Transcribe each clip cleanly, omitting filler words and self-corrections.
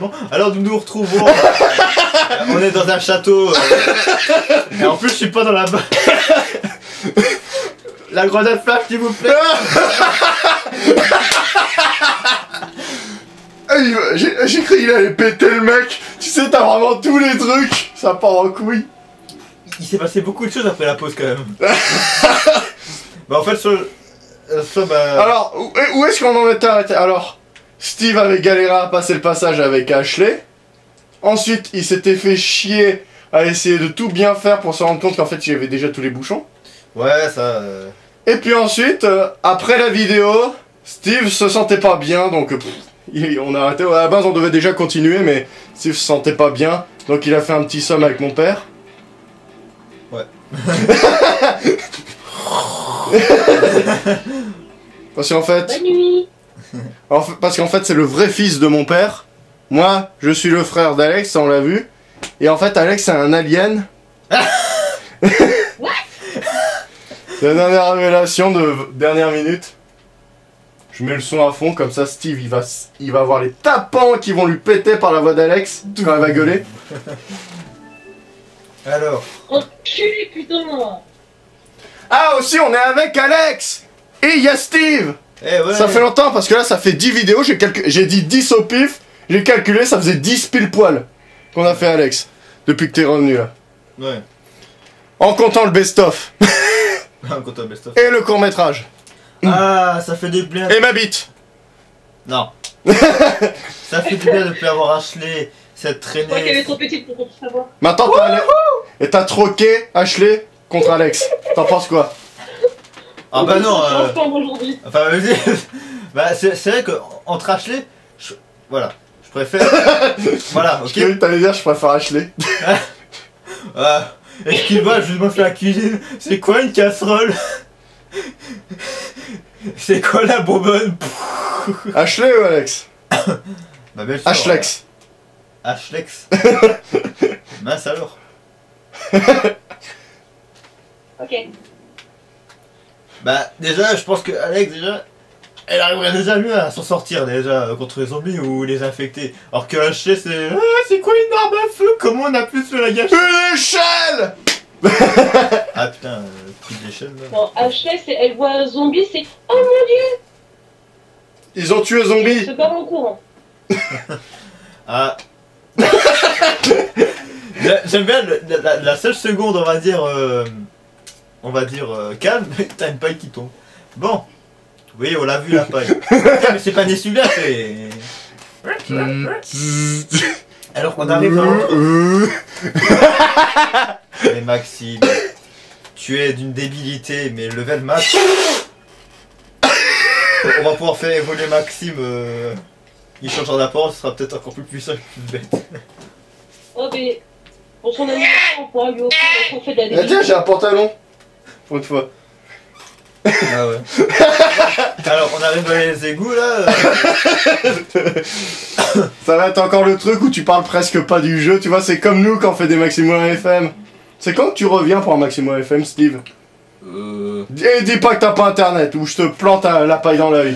l'enregistrement. Alors nous nous retrouvons. On est dans un château. Et en plus, je suis pas dans la. La grenade flash, s'il vous plaît. J'ai cru qu'il allait péter le mec. Tu sais, t'as vraiment tous les trucs. Ça part en couille. Il s'est passé beaucoup de choses après la pause quand même. Bah en fait, bah... Alors, où est-ce qu'on en était arrêté? Alors, Steve avait galéré à passer le passage avec Ashley. Ensuite, il s'était fait chier à essayer de tout bien faire pour se rendre compte qu'en fait, il y avait déjà tous les bouchons. Ouais, ça... Et puis ensuite, après la vidéo, Steve se sentait pas bien, donc on a arrêté. À la base, on devait déjà continuer, mais Steve se sentait pas bien, donc il a fait un petit somme avec mon père. Ouais. Parce qu'en fait... Bonne nuit. Parce qu'en fait, c'est le vrai fils de mon père. Moi, je suis le frère d'Alex, on l'a vu. Et en fait, Alex, c'est un alien. C'est la dernière révélation de dernière minute. Je mets le son à fond, comme ça Steve il va avoir les tapants qui vont lui péter par la voix d'Alex quand elle va gueuler. Alors... Enculé, putain. Ah aussi, on est avec Alex. Et il y a Steve. Eh ouais. Ça fait longtemps parce que là ça fait 10 vidéos, j'ai dit 10 au pif. J'ai calculé, ça faisait 10 pile poil qu'on a fait Alex. Depuis que t'es revenu là. Ouais. En comptant le best-of. Quand best of. Et le court-métrage. Ah, ça fait du bien. Et ma bite. Non. Ça fait du bien de plus avoir Ashley, cette Je crois qu'elle est traînée. trop petite pour qu'on puisse savoir. Maintenant t'as troqué Ashley contre Alex. T'en penses quoi? Ah bah non. Ensemble aujourd'hui. Enfin, vas-y. Bah c'est vrai que entre Ashley, voilà, je préfère. Voilà, ok. Je croyais que t'allais dire je préfère Ashley. Excuse-moi, je me fais la cuisine. C'est quoi une casserole? C'est quoi la bonbonne? Ashley ou Alex? Bah bien sûr. Ashlex. Ashlex. Mince alors. Ok. Bah déjà, je pense que Alex déjà, elle arriverait déjà mieux à s'en sortir déjà contre les zombies ou les infectés. Alors que Ashley c'est quoi une arme à feu? Comment on a pu se la gâcher? Une échelle. Ah putain, coup d'échelle là. Non, Ashley, elle voit un zombie, c'est oh mon dieu. Ils ont tué Elle zombie. se part en courant. Ah. J'aime bien la seule seconde, on va dire calme, t'as une paille qui tombe. Bon, oui, on l'a vu la paille. Mais c'est pas des celui-là, c'est. Alors qu'on arrive dans. Mais Maxime, tu es d'une débilité, mais level max. On va pouvoir faire évoluer Maxime. Il changera d'apparence, ce sera peut-être encore plus puissant et plus bête. Oh, mais pour son anniversaire, on pourra lui offrir le trophée de la Ah, débilité. tiens, j'ai un pantalon. Pour une fois. Ah ouais. Alors, on arrive dans les égouts là. Ça va être encore le truc où tu parles presque pas du jeu, tu vois, c'est comme nous quand on fait des Maximum FM. C'est quand que tu reviens pour un Maximum FM, Steve? Et dis pas que t'as pas internet, ou je te plante la paille dans l'œil.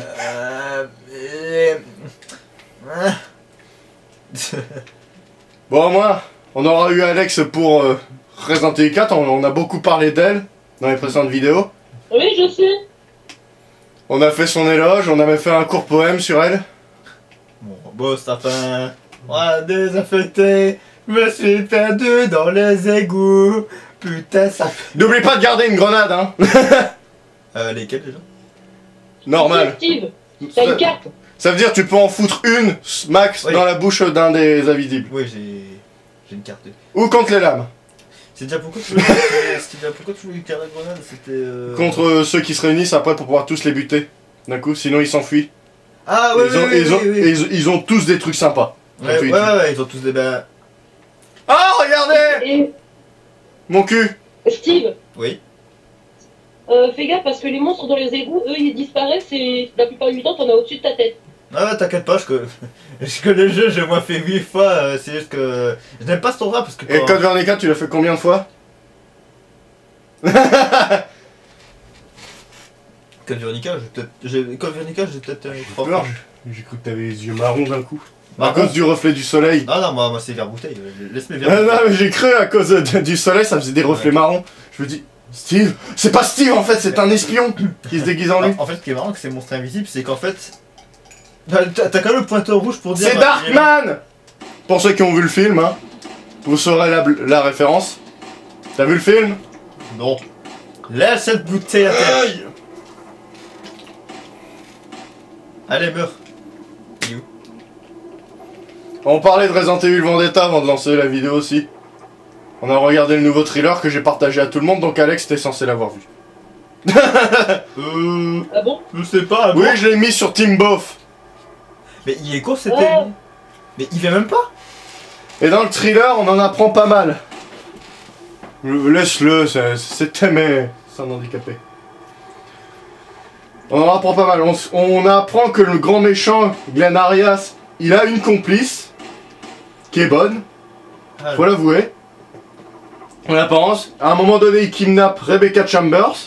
Bon, moi, on aura eu Alex pour Resident Evil 4, on a beaucoup parlé d'elle dans les précédentes vidéos. Oui, je sais. On a fait son éloge, on avait fait un court poème sur elle. Bon, beau sapin, moi désaffecté, me suis perdu dans les égouts. Putain, ça fait. N'oublie pas de garder une grenade, hein. Lesquels déjà? Normal. Steve, t'as une carte. Ça veut dire que tu peux en foutre une, max, Oui. dans la bouche d'un des invisibles. Oui, j'ai une carte. Ou contre les lames. C'est déjà pourquoi tu voulais carrer la grenade? C'était. Contre ceux qui se réunissent après pour pouvoir tous les buter. D'un coup, sinon ils s'enfuient. Ah oui, Ils ont tous des trucs sympas. Ouais, Quand tu- ouais, ils ont tous des bains. Ah, regardez Et Mon cul. Steve, Oui. fais gaffe parce que les monstres dans les égouts, eux, ils disparaissent et la plupart du temps, t'en as au-dessus de ta tête. Ah ouais, t'inquiète pas, je connais le jeu, j'ai moins fait 8 fois, c'est juste que. Je n'aime pas ce tour-là parce que. Et Code Veronica, tu l'as fait combien de fois? Code Veronica, j'ai peut-être. Code Veronica, j'ai peut-être 3 fois. J'ai cru que t'avais les yeux marrons d'un coup. À cause du reflet du soleil. Non, non, moi c'est verre bouteille. Laisse-moi Ah, verre non, bouteille. mais j'ai cru à cause du soleil, ça faisait des reflets marrons. Je me dis, Steve, c'est pas Steve en fait, c'est un espion qui se déguise en lui. En fait, ce qui est marrant, que c'est monstre invisible, c'est qu'en fait. T'as quand même le pointeur rouge pour dire. C'est Darkman. Pour ceux qui ont vu le film, hein, vous saurez la référence. T'as vu le film? Non. Laisse cette bouteille à terre. Aïe. Allez, meurs. You. On parlait de Resident Evil Vendetta avant de lancer la vidéo aussi. On a regardé le nouveau thriller que j'ai partagé à tout le monde, donc Alex t'es censé l'avoir vu. Ah bon? Je sais pas. Oui, je l'ai mis sur Team Bof. Mais il est con, c'était. Ouais. Mais il vient même pas. Et dans le thriller, on en apprend pas mal. Laisse-le, c'est mais c'est un handicapé. On en apprend pas mal. On apprend que le grand méchant, Glenn Arias, il a une complice qui est bonne, Ah, faut l'avouer. En apparence, à un moment donné, il kidnappe Rebecca Chambers.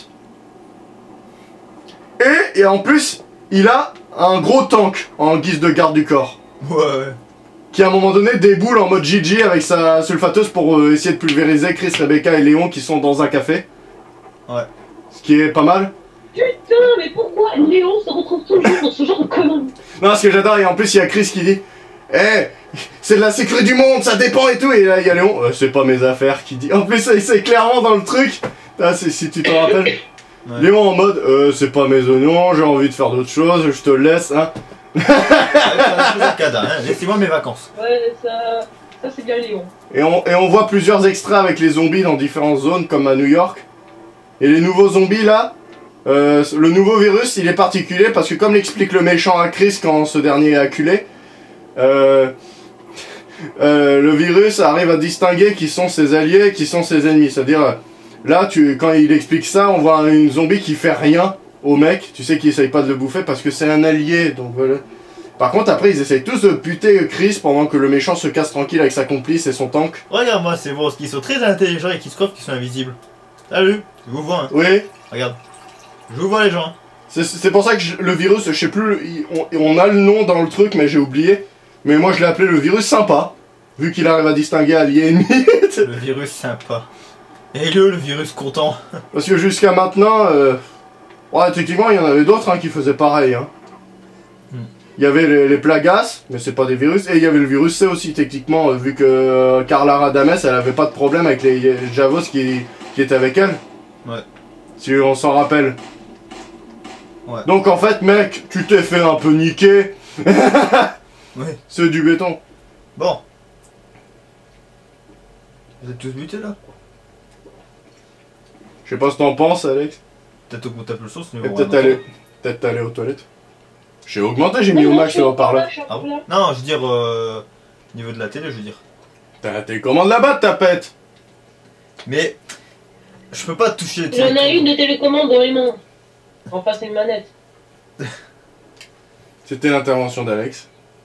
Et en plus, il a un gros tank en guise de garde du corps. ouais. Qui à un moment donné déboule en mode GG avec sa sulfateuse pour essayer de pulvériser Chris, Rebecca et Léon qui sont dans un café. Ouais. Ce qui est pas mal. Putain, mais pourquoi Léon se retrouve toujours dans ce genre de conneries? Non, ce que j'adore, et en plus il y a Chris qui dit c'est de la sécurité du monde, ça dépend et tout. Et là il y a Léon, c'est pas mes affaires qui dit. En plus c'est clairement dans le truc. Ah, si tu t'en rappelles. Ouais. Léon en mode c'est pas mes oignons, j'ai envie de faire d'autres choses, je te le laisse hein. Laissez-moi mes vacances. Ouais, ça c'est bien Léon. Et on voit plusieurs extraits avec les zombies dans différentes zones comme à New York. Et les nouveaux zombies là, le nouveau virus il est particulier parce que comme l'explique le méchant à Chris quand ce dernier est acculé, le virus arrive à distinguer qui sont ses alliés et qui sont ses ennemis. C'est-à-dire, là quand il explique ça, on voit une zombie qui fait rien au mec, tu sais qu'il essaye pas de le bouffer parce que c'est un allié, donc voilà. Par contre après ils essayent tous de buter Chris pendant que le méchant se casse tranquille avec sa complice et son tank. Regarde-moi, c'est bon, qui sont très intelligents et qui se croient qu'ils sont invisibles. Salut, je vous vois, hein. Oui. Regarde. Je vous vois les gens. C'est pour ça que le virus, je sais plus, on a le nom dans le truc mais j'ai oublié. Mais moi je l'ai appelé le virus sympa, vu qu'il arrive à distinguer alliés et ennemis. Le virus sympa. Et le virus content. Parce que jusqu'à maintenant, ouais techniquement il y en avait d'autres hein, qui faisaient pareil. Hein. Il y avait les plagas, mais c'est pas des virus, et il y avait le virus C aussi techniquement, vu que Carla Radames elle avait pas de problème avec les Javos qui étaient avec elle. Ouais. Si on s'en rappelle. Ouais. Donc en fait mec, tu t'es fait un peu niquer. Ouais. C'est du béton. Bon. Vous êtes tous butés là? Je sais pas ce que t'en penses Alex. Peut-être qu'on tape le sauce, mais Et bon, peut-être aller aux toilettes. J'ai augmenté, j'ai mis au max le haut-parleur. Ah bon? Non, je veux dire, au niveau de la télé, je veux dire. T'as la télécommande là-bas, tapette. Mais, je peux pas toucher les Il y en a télécommandes. une de télécommande dans les mains. Enfin, c'est une manette. C'était l'intervention d'Alex.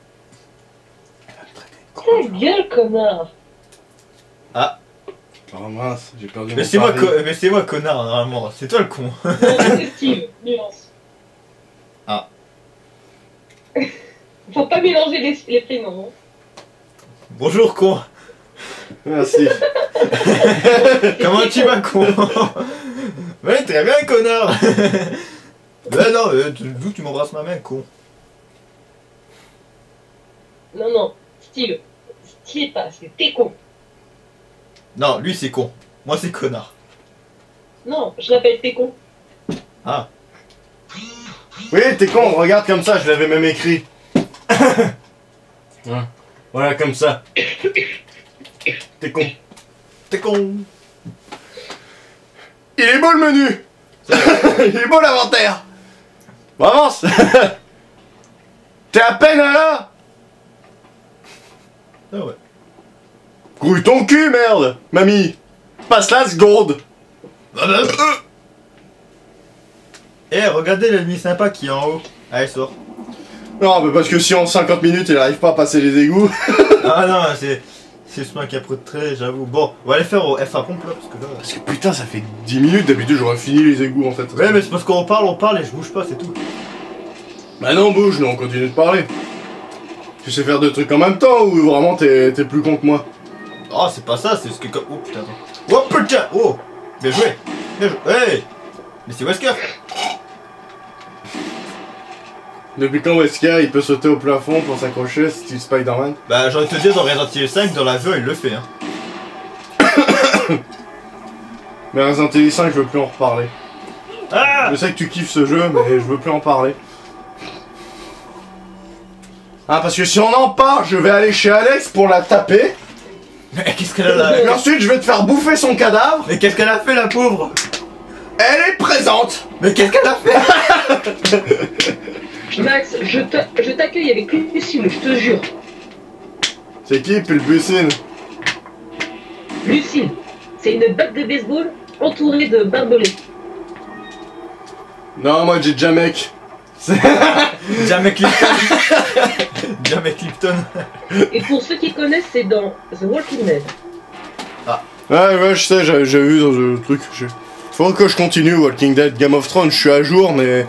Ta gueule, connard. Ah, Oh mince, j'ai perdu mais mon c'est moi, pari. mais c'est moi connard, normalement. C'est toi le con. Non, c'est Steve, nuance. Ah. Faut pas mélanger les prénoms. Hein. Bonjour con. Merci. Comment tu vas con? Ouais, très bien connard. Ben non, d'où tu m'embrasses ma main con? Non, non, Steve. Steve pas, c'est t'es con. Non, lui c'est con. Moi c'est connard. Non, je l'appelle t'es con. Ah. Oui, t'es con, regarde comme ça, je l'avais même écrit. Hein. Voilà, comme ça. T'es con. T'es con. Il est beau le menu. Il est beau l'inventaire. Bon, avance. T'es à peine là. Ah ouais. Grouille ton cul, merde. Mamie. Passe la seconde. Eh, regardez l'ennemi sympa qui est en haut. Allez, sors. Non, mais parce que si en 50 minutes il arrive pas à passer les égouts. Ah non, c'est ce mec qui a pris de trait, j'avoue. Bon, on va aller faire au FA pompe là, parce que là... Parce que putain, ça fait 10 minutes, d'habitude j'aurais fini les égouts en fait. Ouais, mais c'est parce qu'on parle et je bouge pas, c'est tout. Bah non, bouge, nous on continue de parler. Tu sais faire deux trucs en même temps ou vraiment t'es plus con que moi? Oh, c'est pas ça, c'est ce que. Oh putain, attends. Oh putain! Oh! Bien joué! Bien joué! Hey! Mais c'est Wesker! Depuis quand Wesker il peut sauter au plafond pour s'accrocher, style Spider-Man? Bah, j'ai envie de te dire, dans Resident Evil 5, dans l'avion, il le fait, hein. Mais Resident Evil 5, je veux plus en reparler. Ah! Je sais que tu kiffes ce jeu, mais je veux plus en parler. Ah, parce que si on en parle, je vais aller chez Alex pour la taper. Mais qu'est-ce qu'elle a là? Et ensuite, je vais te faire bouffer son cadavre. Mais qu'est-ce qu'elle a fait, la pauvre? Elle est présente. Mais qu'est-ce qu'elle a fait? Max, je t'accueille avec Lucille, je te jure. C'est qui, Pulbucine? Lucille, c'est une batte de baseball entourée de barbelés. Non, moi j'ai Jamek. Jamais Clifton. Jamais Clifton. Et pour ceux qui connaissent, c'est dans The Walking Dead. Ouais, je sais, j'ai vu dans le truc. Faut que je continue Walking Dead, Game of Thrones, je suis à jour, mais...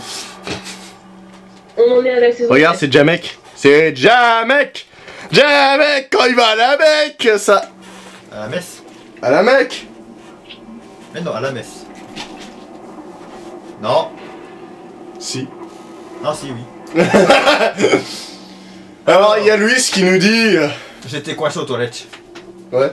On en est à la saison. Regarde, c'est Jamek. C'est Jamek. Jamek, quand il va à la Mecque, ça... À la messe. À la Mecque. Mais non, à la messe. Non. Si. Non, si, oui. Alors, il y a Louis qui nous dit... J'étais coincé aux toilettes. Ouais.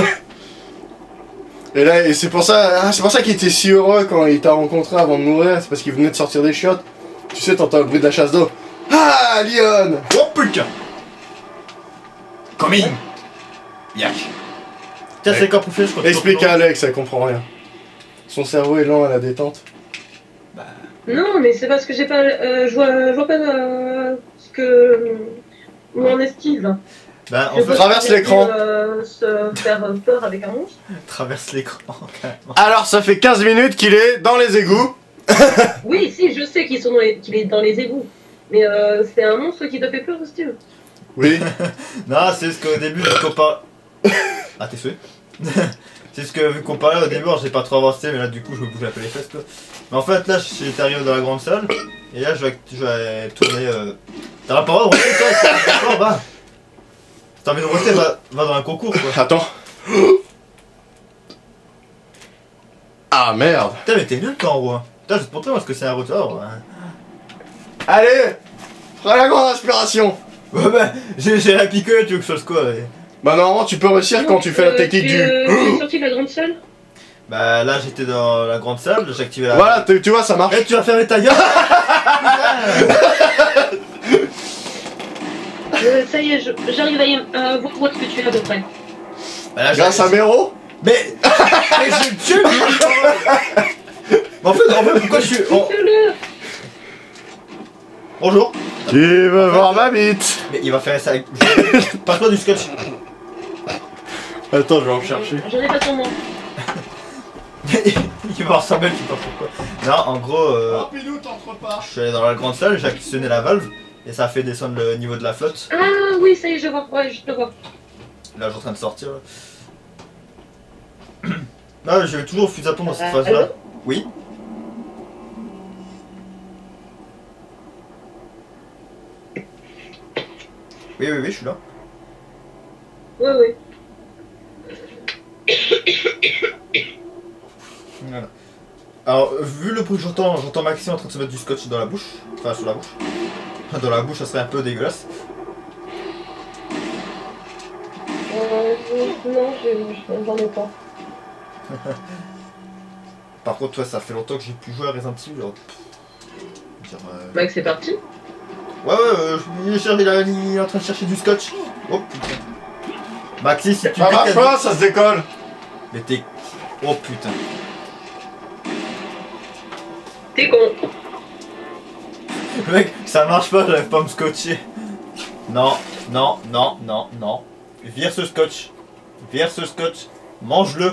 Et là, et c'est pour ça qu'il était si heureux quand il t'a rencontré avant de mourir, c'est parce qu'il venait de sortir des chiottes. Tu sais, t'entends le bruit de la chasse d'eau. Ah, Lyon. Oh putain! Coming! Yak. Tiens, c'est quand pouffer, je crois que Explique à Alex, elle comprend rien. Son cerveau est lent à la détente. Non, mais c'est parce que j'ai pas. Je vois pas ce que. Où en est Steve. Bah, Je en fait, vois traverse qu'il a l'écran. pu, se faire peur avec un monstre. traverse l'écran, carrément. Alors, ça fait 15 minutes qu'il est dans les égouts. Oui, si, je sais qu'il est dans les égouts. Mais c'est un monstre qui te fait peur, Steve. Oui. Non, c'est ce qu'au début, vu qu'on parle. Ah, t'es fait? C'est ce que, vu qu'on parlait au début, alors j'ai pas trop avancé, mais là, du coup, je me bouge un peu les fesses, quoi. Mais en fait, là, j'étais arrivé dans la grande salle, et là, je vais tourner. T'as pas le droit de roter, toi, c'est pas va. Si t'as envie de roter, va dans un concours, quoi. Attends. Ah, merde. Putain, mais t'es nul, toi, en gros. Hein. Putain, juste pour toi, parce que c'est un rotor. Hein. Allez, ferai la grande inspiration. Ouais, bah, j'ai la piqueux, tu veux que je fasse quoi? Bah, normalement, tu peux réussir quand tu fais la technique tu du... es sorti de la grande salle. Bah, là, j'étais dans la grande salle, j'ai activé la. Voilà, tu vois, ça marche. Eh, tu vas fermer ta gueule! Ça y est, j'arrive à voir ce que tu as à peu près. Bah, là, Grâce à Méro. Mais je le tue, lui. Mais en fait, pourquoi je suis. Fais-le. Bonjour. Qui veut voir ma bite? Mais il va faire ça avec. Passe-moi du scotch. Attends, je vais en chercher. J'en ai pas sur moi. Il va avoir sa belle, je sais pas pourquoi. Non, en gros, Pilou, t'entres pas. je suis allé dans la grande salle, j'ai actionné la valve et ça a fait descendre le niveau de la flotte. Ah oui, ça y est, je vois. Ouais, je te vois. Là, je suis en train de sortir. Là, j'ai toujours fusil à pompe dans cette phase-là. Allô. Oui. Oui, je suis là. Ouais, ouais. Voilà. Alors, vu le bruit que j'entends Maxime en train de se mettre du scotch dans la bouche. Enfin, sur la bouche. Dans la bouche, ça serait un peu dégueulasse. Non, j'en ai pas. Par contre, toi, ça fait longtemps que j'ai plus joué à Resident Evil. Alors, Max, c'est parti. Ouais, il est en train de chercher du scotch. Oh putain. Maxi, si tu Ça marche pas, ça se décolle. Mais t'es. Oh putain. T'es con. Mec, ça marche pas, j'arrive pas à me scotcher. Non. Vire ce scotch. Mange-le.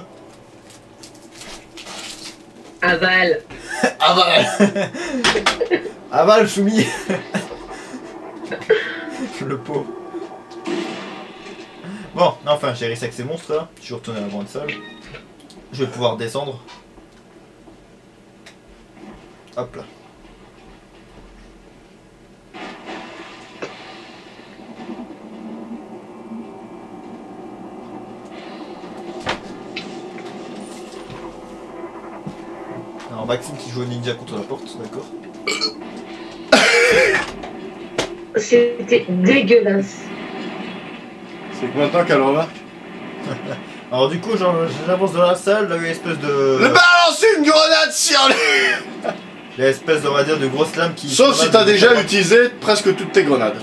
Aval. Avale. Avale, Choumi. Le pauvre. Bon, enfin, j'ai réussi avec ces monstres là. Je suis retourné à la grande salle. Je vais pouvoir descendre. Hop là. Alors Maxime qui joue au ninja contre la porte, d'accord. C'était dégueulasse. C'est que maintenant qu'elle remarque. Alors du coup, j'avance dans la salle, là il y a une espèce de... Balance une grenade sur lui. Il y a une espèce, on va dire, de grosse lame qui... Sauf si t'as déjà utilisé presque toutes tes grenades.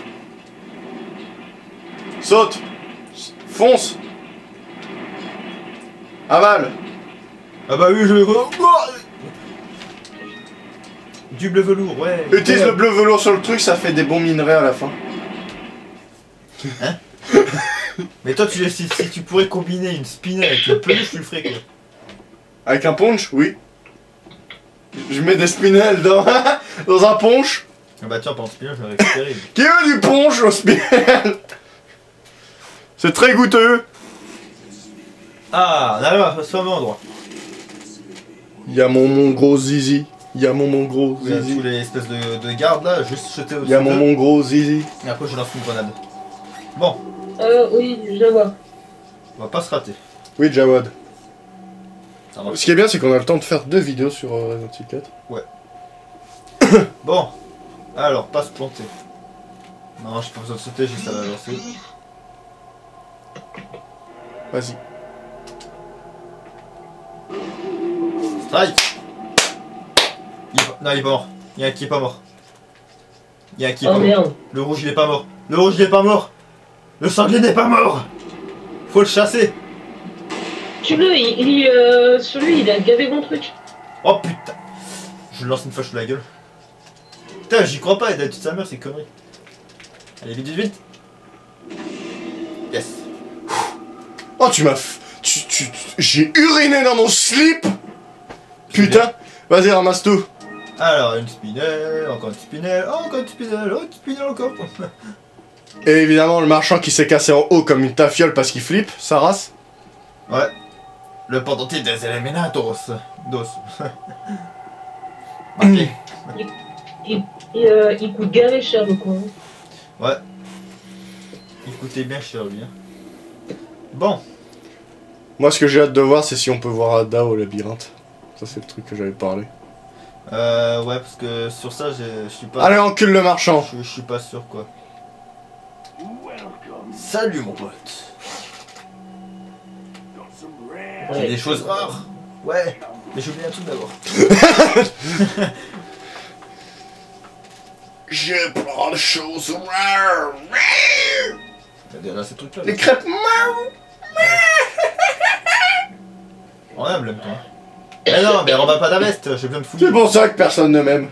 Saute. Fonce. Avale. Ah bah oui, je... Du bleu velours, ouais. Utilise le bleu velours sur le truc, ça fait des bons minerais à la fin. Hein? Mais toi, si tu pourrais combiner une spinelle avec une peluche, tu le ferais quoi? Avec un punch, oui. Je mets des spinels dans, dans un punch. Ah bah tiens, par spinelle, je vais récupérer. Qui veut du punch au spinel? C'est très goûteux. Ah, on arrive à ce fameux endroit. Y'a mon gros zizi. Y'a mon gros Il y a zizi. tous les espèces de gardes là, juste jeter au Y'a mon gros zizi. Et après, je lance une grenade. Bon, Oui, je vois. on va pas se rater. Oui, Jawad. Ça marche. Ce qui est bien, c'est qu'on a le temps de faire 2 vidéos sur Resident Evil 4. Bon, alors, pas se planter. Non, j'ai pas besoin de sauter, juste à la lancer. Vas-y. Strike! Non, il est pas mort. Il y a un qui est pas mort. Il y a un qui est pas Oh mort. merde. Le rouge, il est pas mort. Le rouge, il est pas mort. Le sanglier n'est pas mort. Faut le chasser. Tue-le, sur lui, il a gavé mon truc. Oh putain. Je lui lance une fâche sous la gueule. Putain, j'y crois pas, il a tué sa mère, c'est connerie. Allez, vite, vite, vite. Yes. Oh, tu m'as... J'ai uriné dans mon slip. Putain. Vas-y, ramasse tout. Alors, une spinelle, encore une spinelle, encore une spinelle, oh, une spinelle encore. Et évidemment, le marchand qui s'est cassé en haut comme une tafiole parce qu'il flippe, sa race. Ouais. Le pendentif des Eliminatos. Dos. Ok. Il coûte gavé cher le con. Ouais. Il coûtait bien cher lui. Hein. Bon. Moi, ce que j'ai hâte de voir, c'est si on peut voir Ada au labyrinthe. Ça, c'est le truc que j'avais parlé. Ouais, parce que sur ça, je suis pas... Allez, encule le marchand. Je suis pas sûr, quoi. Salut, mon pote. J'ai des choses rares. Ouais. Mais j'ai oublié un truc d'abord. J'ai plein de choses rares. Là, ces trucs-là. Les crêpes. On aime l'aime, toi. Mais non, mais remets pas ta veste, j'ai besoin de fouiller. C'est pour ça que personne ne m'aime.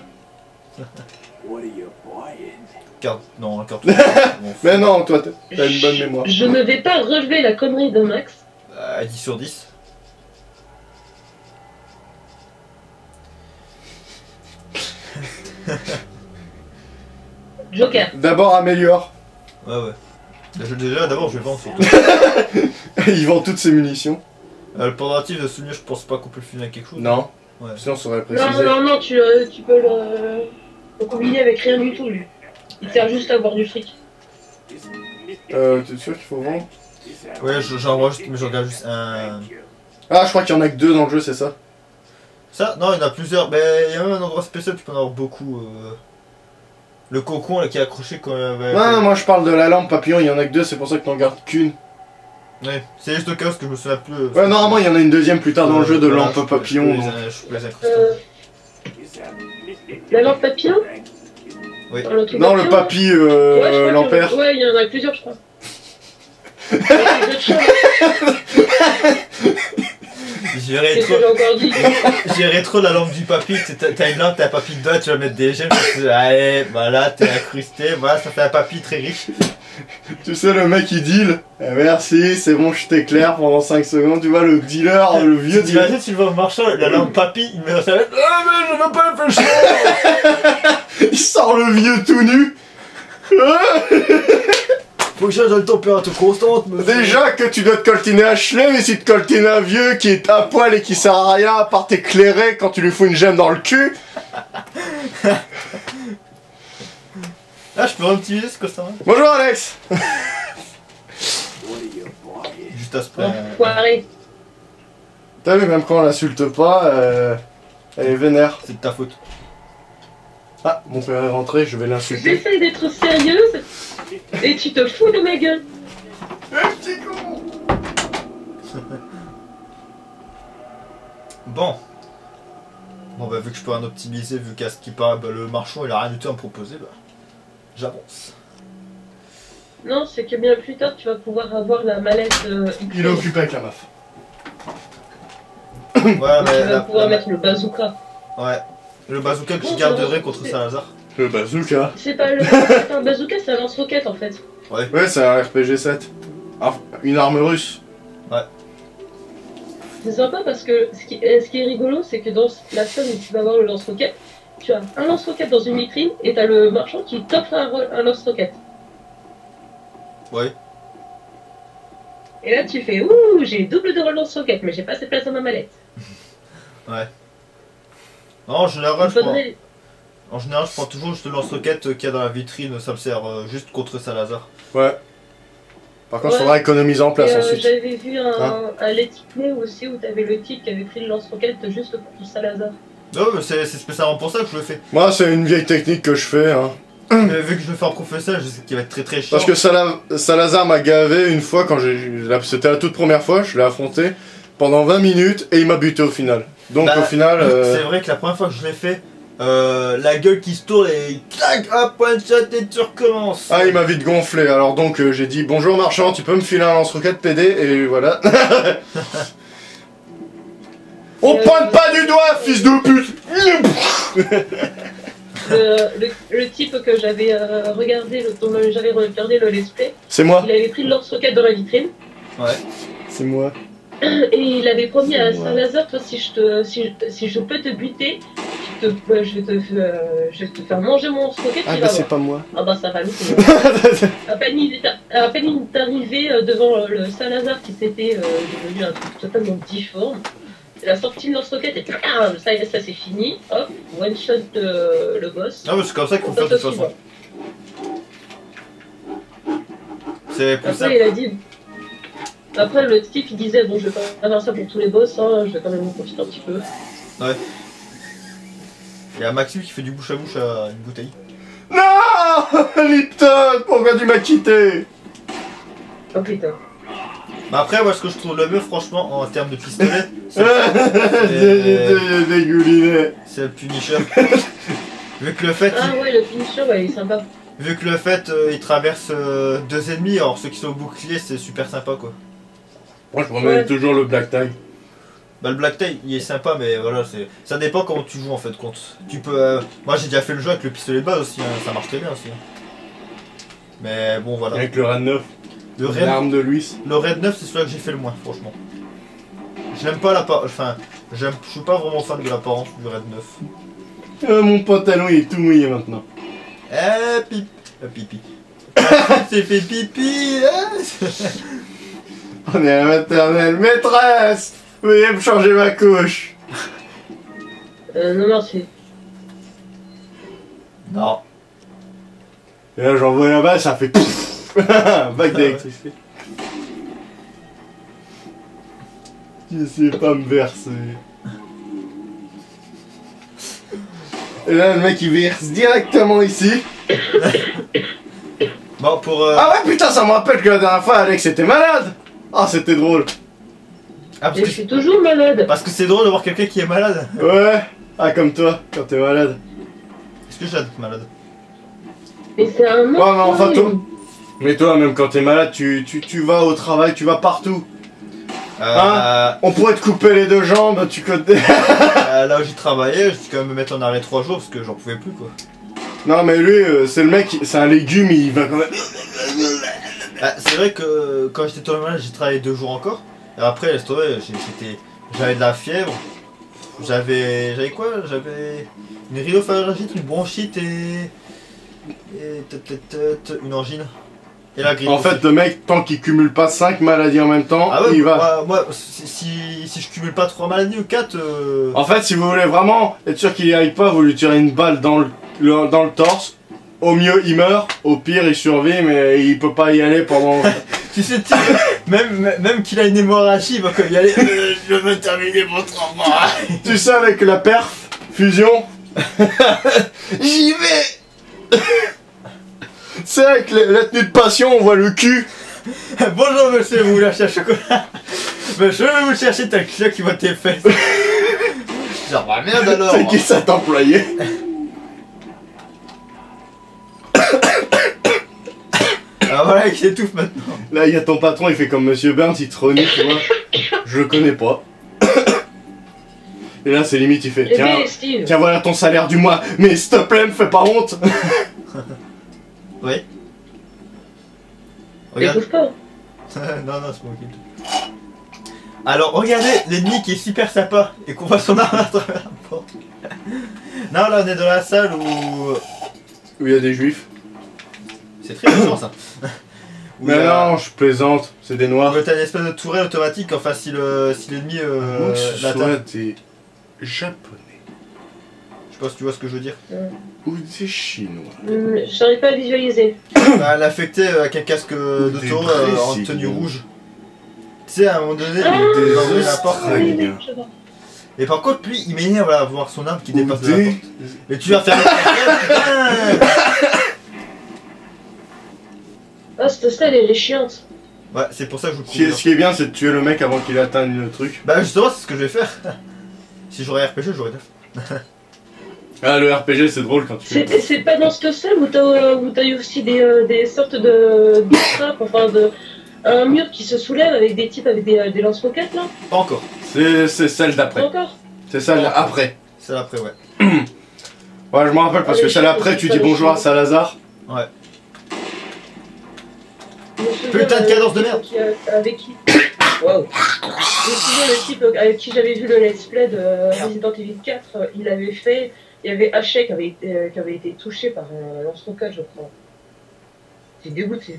Carte. Non, carte. Mais non, toi, t'as une bonne mémoire. Je ne vais pas relever la connerie de Max. 10 sur 10. Joker. D'abord, améliore. Ouais, ouais. Déjà, d'abord, je vais vendre surtout. Il vend toutes ses munitions. Le pendentif de souvenir, je pense pas qu'on peut le finir avec quelque chose. Non. Ouais. Sinon, ça aurait Non, précisé. non, non, tu peux le combiner avec rien du tout, lui. Il sert juste à avoir du fric. T'es sûr qu'il faut vendre? Ouais, j'en vois juste, mais je regarde juste un. Ah, je crois qu'il y en a que 2 dans le jeu, c'est ça? Ça? Non, il y en a plusieurs. Mais il y a même un endroit spécial, tu peux en avoir beaucoup. Le cocon là qui est accroché quand même. Non, moi je parle de la lampe papillon, il y en a que 2, c'est pour ça que t'en gardes qu'une. Ouais, c'est juste au cas où parce que je me souviens plus. Ouais, normalement il y en a une deuxième plus tard dans le jeu de Voilà, lampe papillon. donc. Je peux les incruster. La lampe papillon. Oui. Dans le truc Non, le papillon, papy ouais, je crois qu'il y en a- l'ampère. Ouais, il y en a plusieurs, je crois. Avec les autres choses, J'irais qu'est-ce trop. que j'ai encore dit? J'irais trop la lampe du papy. T'as une lampe, t'as un papy dedans, tu vas mettre des gemmes. Allez, voilà, t'es incrusté. Voilà, ça fait un papy très riche. Tu sais, le mec il deal. Eh, merci, c'est bon, je t'éclaire pendant 5 secondes. Tu vois, le dealer, le vieux dealer. T'imagines, tu le vois au marchand, la lampe papy, il met dans sa main. Ah, mais je veux pas le faire Il sort le vieux tout nu. Faut que je change de température constante, monsieur. Déjà que tu dois te coltiner Ashley, mais si tu coltines un vieux qui est à poil et qui sert à rien à part t'éclairer quand tu lui fous une gemme dans le cul. Ah, je peux réutiliser ce costume. Bonjour Alex. Juste à ce point. Enfoiré. T'as vu, même quand on l'insulte pas, Elle est vénère. C'est de ta faute. Ah, mon père est rentré, je vais l'insulter. J'essaye d'être sérieuse et tu te fous de ma gueule. Petit con. Bon. Bon bah vu que je peux en optimiser, vu qu'à ce qui paraît, bah, le marchand il a rien du tout à me proposer, bah j'avance. Non, c'est que bien plus tard tu vas pouvoir avoir la mallette Il est occupé avec la meuf. Voilà, tu mais vas pouvoir mettre le bazooka. ouais. Le bazooka que je Non, garderai c'est- contre Salazar. Le bazooka. C'est pas c'est un bazooka, c'est un lance-roquette en fait. Ouais, c'est un RPG 7. Ah, une arme russe. C'est sympa parce que ce qui est rigolo, c'est que dans la scène où tu vas voir le lance-roquette, tu as un lance-roquette dans une vitrine et t'as le marchand qui t'offre un lance-roquette. Ouais. Et là tu fais ouh, j'ai double de lance-roquette, mais j'ai pas assez de place dans ma mallette. Ouais. Non, en général, Il faudrait. je prends toujours juste le lance-roquette qu'il y a dans la vitrine, ça me sert juste contre Salazar. Ouais. Par contre, Ouais. faudra économiser en place Et, ensuite. j'avais vu Hein un Let's Play aussi où t'avais le type qui avait pris le lance-roquette juste pour Salazar. Non, mais c'est spécialement pour ça que je le fais. Moi, c'est une vieille technique que je fais. Hein. Mais vu que je le fais en professionnel, je sais qu'il va être très très chiant. Parce que Salazar m'a gavé une fois quand c'était la toute première fois, je l'ai affronté pendant 20 minutes et il m'a buté au final. Donc Bah, au final. C'est vrai que la première fois que je l'ai fait, la gueule qui se tourne et clac, hop, one shot et tu recommences. Ah, il m'a vite gonflé. Alors donc j'ai dit bonjour marchand, tu peux me filer un lance-roquette PD et voilà. On pointe pas du doigt, fils de pute. Le type que j'avais regardé, dont j'avais regardé le let's play, C'est moi. il avait pris le lance-roquette dans la vitrine Ouais. C'est moi. et il avait promis à Ouais. Salazar, toi si je peux te buter, je vais te faire manger mon lance-roquette, Ah tu bah vas c'est voir. pas moi. Ah bah ça va, nous c'est bon. À peine il est arrivé devant le Salazar qui s'était devenu un truc totalement difforme. Il a sorti le lance-roquette et ça c'est fini. Hop, one shot le boss. Non, mais c'est comme ça qu'il faut On faire de passe toute au façon. suivant. C'est plus Après simple. il a dit. Après le type il disait bon je vais pas faire ça pour tous les boss, hein, je vais quand même en profiter un petit peu. Il y a Maxime qui fait du bouche à bouche à une bouteille. Non Lipton, pourquoi tu m'as quitté? Oh putain. Mais après, moi, ce que je trouve le mieux, franchement, en termes de pistolet, Dégouliné. c'est le Punisher. Vu que le fait, Ah ouais le finisher ouais, il est sympa. vu que le fait, il traverse deux ennemis, alors ceux qui sont au bouclier, c'est super sympa, quoi. Moi je remets toujours le black tie. Bah le Black Tail il est sympa mais voilà ça dépend comment tu joues en fait compte. Tu peux moi j'ai déjà fait le jeu avec le pistolet de base aussi hein, ça marche très bien aussi. Hein. Mais bon voilà. Avec le Red 9. Le Red, L'arme de Luis. le Red 9 c'est celui que j'ai fait le moins franchement. Je n'aime pas je suis pas vraiment fan de l'apparence du Red 9. Mon pantalon il est tout mouillé maintenant. Pipi. C'est fait pipi On est à la maternelle. Maîtresse, veuillez me changer ma couche. Non merci. Non. Et là j'envoie la balle, ça fait pouf. Bac d'électricité. Je sais pas me verser. Et là le mec il verse directement ici. Bon pour Ah ouais putain ça me rappelle que la dernière fois Alex était malade. Ah c'était drôle. parce Et que je suis toujours malade. parce que c'est drôle de voir quelqu'un qui est malade. Ouais. Ah comme toi quand t'es malade. Est-ce que j'ai malade? Mais c'est un monstre. Ouais mais enfin toi. Mais toi même quand t'es malade tu vas au travail, tu vas partout. On pourrait te couper les deux jambes, tu connais. Là où j'ai travaillé, j'ai quand même me mettre en arrêt 3 jours parce que j'en pouvais plus quoi. Non mais lui c'est le mec, c'est un légume, il va quand même. C'est vrai que quand j'étais tombé malade, j'ai travaillé 2 jours encore. Et après, laisse tomber, j'avais de la fièvre. J'avais quoi? J'avais une rhinopharyngite, une bronchite et une angine. Et la grippe. En fait aussi. le mec tant qu'il cumule pas 5 maladies en même temps, Ah ouais, il va. moi si je cumule pas 3 maladies ou 4. En fait si vous voulez vraiment être sûr qu'il y aille pas, vous lui tirez une balle dans le torse. Au mieux il meurt, au pire il survit mais il peut pas y aller pendant. Tu sais, même qu'il a une hémorragie, il va quand même y aller. Je veux terminer mon travail. Tu sais avec la perf, fusion. J'y vais. C'est avec la tenue de passion, on voit le cul. Bonjour monsieur, vous voulez acheter un chocolat? Monsieur, vous cherchez tel client qui voit tes fesses. Genre, bah merde alors. C'est qui cet employé? Ah voilà, il s'étouffe maintenant. Là, il y a ton patron, il fait comme Monsieur Burns, il te renie, tu vois. Je le connais pas. Et là, c'est limite, il fait Eh tiens, bien, Steve. tiens, voilà ton salaire du mois. Mais s'il te plaît, me fais pas honte. Oui. Mais Regarde. bouge pas. Non, c'est moi qui le dis. Alors, regardez l'ennemi qui est super sympa et qu'on voit son arme à travers la porte. Non, là, on est dans la salle où. Où il y a des juifs. C'est très méchant ça. Où Mais il y a- non, je plaisante, c'est des noirs. où t'as une espèce de tourelle automatique, enfin, si l'ennemi Moi, ce l'atteint. soit des japonais Je sais pas si tu vois ce que je veux dire. ou des chinois. J'arrive pas à visualiser. Bah, elle affectait avec un casque de Des taureau en Brésiliens. tenue rouge. Tu sais, à un moment donné, Ah, il des ouvrait la porte. Australiens. oui, je vois. Et par contre, lui, il m'énerve à voir son arme qui Ou dépasse de la des... porte. Mais tu vas faire putain. Ah, cette stèle, elle est chiante. Ouais, c'est pour ça que je vous Ce qui est bien, c'est de tuer le mec avant qu'il atteigne le truc. Bah, justement, c'est ce que je vais faire. Si j'aurais RPG, j'aurais fait. Ah, le RPG, c'est drôle quand tu fais. C'est pas dans cette salle où t'as eu aussi des sortes de trappes, enfin un mur qui se soulève avec des types avec des lance-roquettes là? Pas encore. C'est celle Pas d'après. encore? C'est celle après. C'est après, ouais. Ouais, je me rappelle parce que celle après, tu dis bonjour à Salazar. Ouais. Je me souviens, Putain de cadence de merde. Avec qui? Waouh! Je me souviens le type avec qui j'avais vu le let's play de Resident Evil 4, il avait fait. Il y avait Haché qui avait été touché par un lance-roquette, je crois. J'ai dégoûté.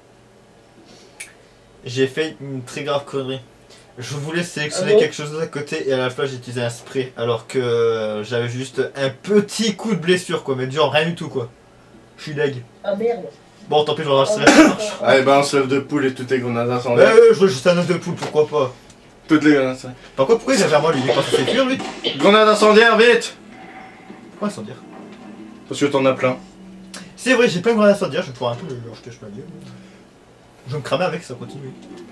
J'ai fait une très grave connerie. Je voulais sélectionner Ah bon quelque chose à côté et à la place j'ai utilisé un spray alors que j'avais juste un petit coup de blessure quoi, mais genre rien du tout quoi. Je suis deg. Ah merde! Bon, tant pis, je vais rajouter. Allez, balance l'œuf de poule et toutes tes grenades Ouais, incendiaires. je veux juste un œuf de poule, pourquoi pas. Toutes les grenades incendiaires. Par contre, pourquoi il vient vers moi lui? Il est pas censé fuir lui? Grenades incendiaires, vite! Pourquoi sans dire? Parce que t'en as plein. C'est vrai, j'ai plein de grenades à dire, je vais pouvoir un peu le jeter ma gueule. Je vais me cramer avec, ça continue.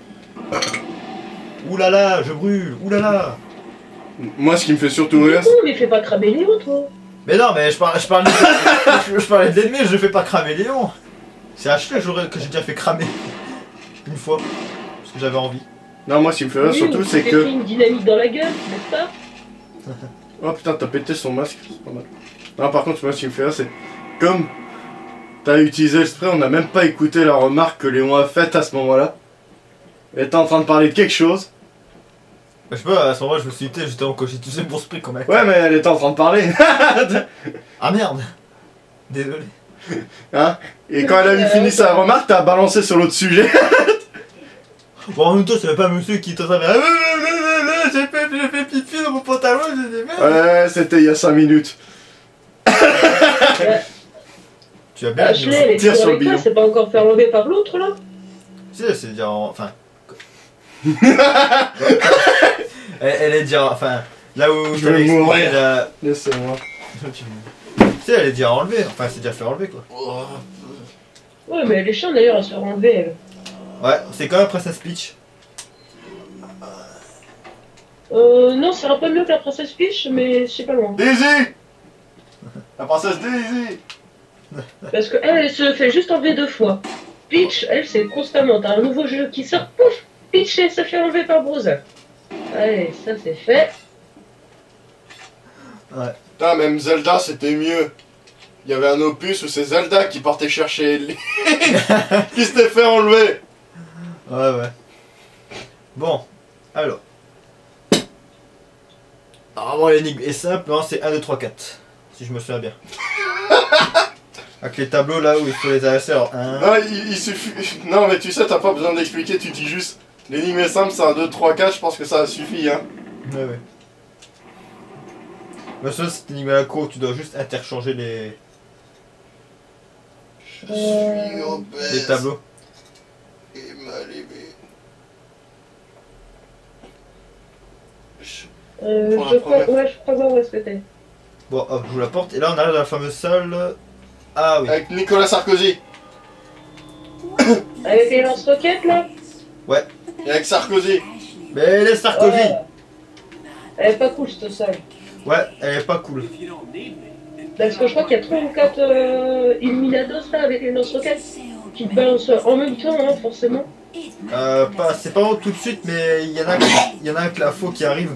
Oulala, je brûle, oulala. Moi, ce qui me fait surtout rire, Oh, mais fais pas cramer Léon, toi! Mais non, mais je parlais je parlais de l'ennemi, je fais pas cramer Léon. C'est Ashley que j'ai déjà fait cramer. Une fois. Parce que j'avais envie. non, moi, ce qui me fait rire Oui, surtout, ou c'est tu t'es que. pris une dynamite dans la gueule, n'est-ce pas? Oh putain, t'as pété son masque, c'est pas mal. Non, par contre, moi, ce qui me fait rire, c'est. Comme t'as utilisé le spray, on n'a même pas écouté la remarque que Léon a faite à ce moment-là. Elle était en train de parler de quelque chose. Bah, je sais pas, à ce moment-là, je me suis dit, justement, quand j'ai utilisé mon spray quand même. Ouais, mais elle était en train de parler. Ah merde. Désolé. Hein? Et quand elle a eu fini sa remarque, t'as balancé sur l'autre sujet. Bon, en même temps, c'est pas monsieur qui est en train de faire. J'ai fait pipi dans mon pantalon, j'ai dit merde. Ouais, c'était il y a 5 minutes. Tu as bien Ashley, elle est Tire toujours sur le avec toi, bidon. c'est pas encore fait enlever par l'autre là? Tu sais, c'est déjà en. Enfin. elle est déjà. Enfin. Là où Je vais mourir. la. Laissez-moi. Tu sais, elle est déjà enlevée. Enfin, c'est déjà fait enlever quoi. Ouais, mais elle est chiante d'ailleurs à se faire enlever elle. Ouais, c'est quand même Princess Peach. Non, c'est un peu mieux que la princesse Peach, mais c'est pas loin. Daisy! La princesse Daisy! Parce que elle se fait juste enlever 2 fois. Peach, elle, c'est constamment. T'as un nouveau jeu qui sort, pouf! Peach, elle se fait enlever par Bowser. Allez, ça c'est fait. Ouais. Putain, même Zelda, c'était mieux. Il y avait un opus où c'est Zelda qui partait chercher Ellie. Qui s'était fait enlever. Ouais. Bon, alors. Normalement, l'énigme est simple, hein, c'est 1, 2, 3, 4. Si je me souviens bien. Avec les tableaux là où il faut les adresser, alors 1. Non, il suffit. Non, mais tu sais, t'as pas besoin d'expliquer, tu dis juste. L'énigme est simple, c'est un 2, 3, 4, je pense que ça suffit, hein. Ouais. Mais ça, c'est une énigme à la cour, tu dois juste interchanger les tableaux. Et mal aimé. Je crois voir où est-ce que t'es. Bon, hop, j'ouvre la porte. Et là, on arrive dans la fameuse salle. Ah oui. Avec Nicolas Sarkozy. Avec les lance-roquettes là? Ouais. Et avec Sarkozy. Mais laisse Sarkozy. Ouais. Elle est pas cool cette salle. Ouais, elle est pas cool. Parce que je crois qu'il y a 3 ou 4 Illuminados là avec les lance-roquettes qui te balancent en même temps, hein, forcément. C'est pas vraiment tout de suite, mais il y en a un avec la faux qui arrive.